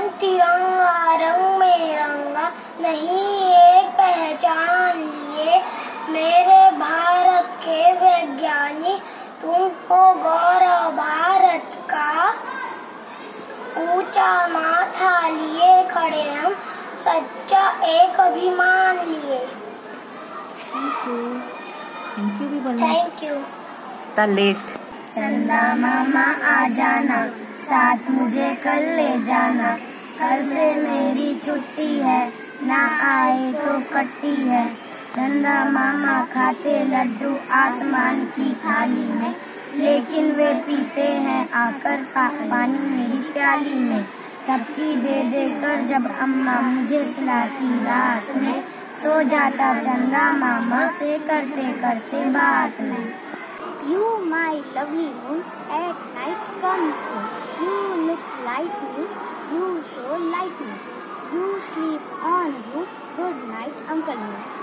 तिरंगा रंग में रंगा, नहीं एक पहचान लिए। मेरे भारत के वैज्ञानिक, तुम हो गौरव भारत का। ऊंचा माथा लिए खड़े हम, सच्चा एक अभिमान लिए। थैंक यू भी बोलना। Thank you. लेट। चंदा मामा आ जाना, साथ मुझे कल ले जाना। कल से मेरी छुट्टी है, ना आए तो कट्टी है। चंदा मामा खाते लड्डू आसमान की थाली में, लेकिन वे पीते हैं आकर पानी मेरी प्याली में। थपकी दे देकर जब अम्मा मुझे सुलाती रात में, सो जाता चंदा मामा से करते करते बात में। You my lovely moon, at night come soon. You look like me, you so like me. You sleep on roof, good night Uncle Moon.